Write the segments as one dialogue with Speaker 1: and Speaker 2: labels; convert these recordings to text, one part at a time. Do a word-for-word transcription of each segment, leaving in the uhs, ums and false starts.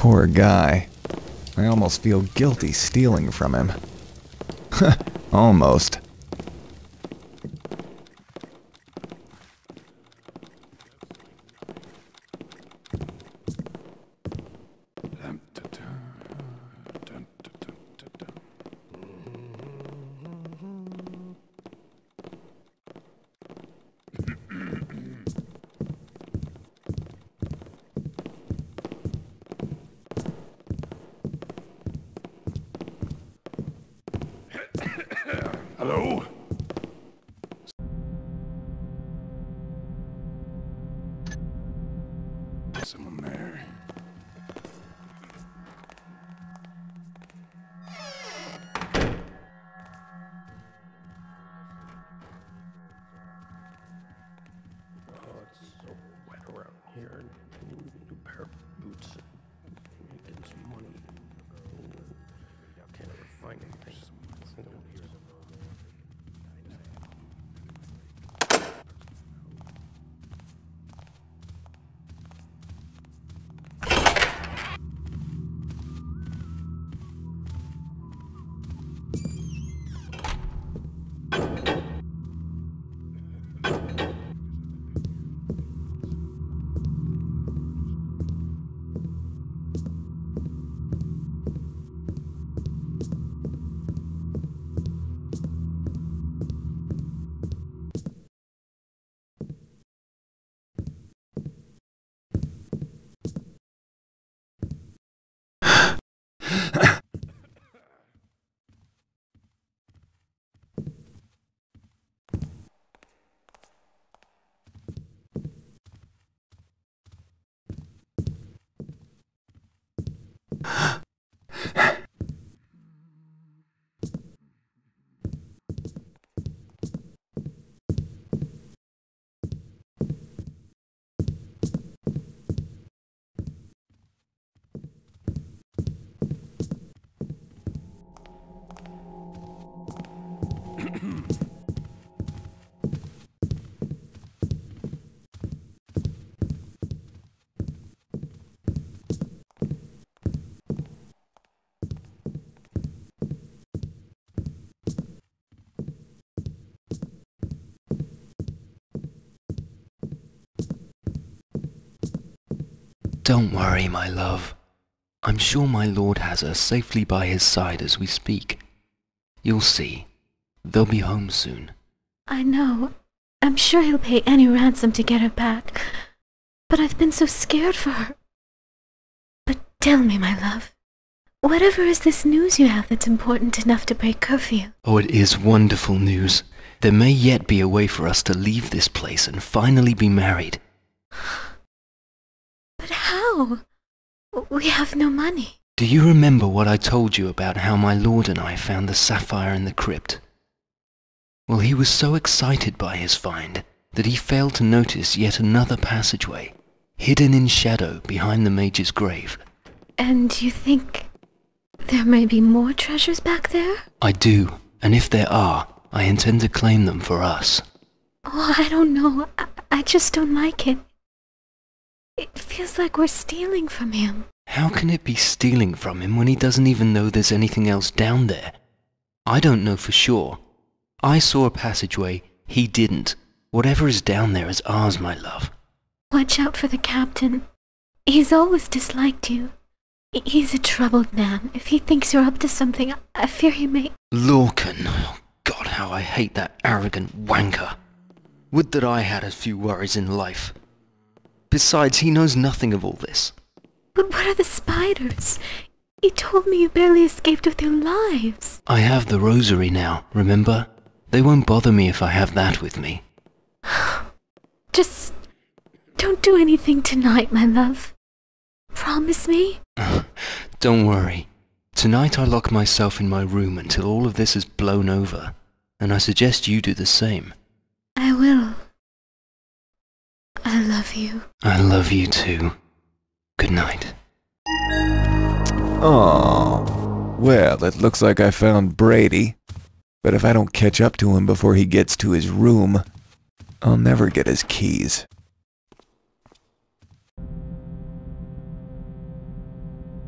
Speaker 1: Poor guy. I almost feel guilty stealing from him. Almost.
Speaker 2: Hello? Someone there.
Speaker 3: Oh, it's so wet around here. New, new pair of boots. Getting some money. Can't ever find anything. I don't hear them.
Speaker 4: Don't worry, my love. I'm sure my lord has her safely by his side as we speak. You'll see. They'll be home soon.
Speaker 5: I know. I'm sure he'll pay any ransom to get her back. But I've been so scared for her. But tell me, my love, whatever is this news you have that's important enough to break curfew?
Speaker 4: Oh, it is wonderful news. There may yet be a way for us to leave this place and finally be married.
Speaker 5: But how? We have no money.
Speaker 4: Do you remember what I told you about how my lord and I found the sapphire in the crypt? Well, he was so excited by his find that he failed to notice yet another passageway, hidden in shadow behind the mage's grave.
Speaker 5: And you think there may be more treasures back there?
Speaker 4: I do, and if there are, I intend to claim them for us.
Speaker 5: Oh, I don't know. I, I just don't like it. It feels like we're stealing from him.
Speaker 4: How can it be stealing from him when he doesn't even know there's anything else down there? I don't know for sure. I saw a passageway, he didn't. Whatever is down there is ours, my love.
Speaker 5: Watch out for the captain. He's always disliked you. He's a troubled man. If he thinks you're up to something, I fear he may...
Speaker 4: Lorcan. Oh, God, how I hate that arrogant wanker. Would that I had a few worries in life. Besides, he knows nothing of all this.
Speaker 5: But what are the spiders? You told me you barely escaped with your lives.
Speaker 4: I have the rosary now, remember? They won't bother me if I have that with me.
Speaker 5: Just don't do anything tonight, my love. Promise me?
Speaker 4: Don't worry. Tonight I lock myself in my room until all of this is blown over, and I suggest you do the same.
Speaker 5: I will. I love you.
Speaker 4: I love you too. Good night.
Speaker 1: Oh, well, it looks like I found Brady. But if I don't catch up to him before he gets to his room, I'll never get his keys.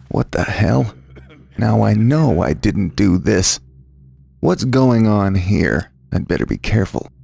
Speaker 1: What the hell? Now I know I didn't do this. What's going on here? I'd better be careful.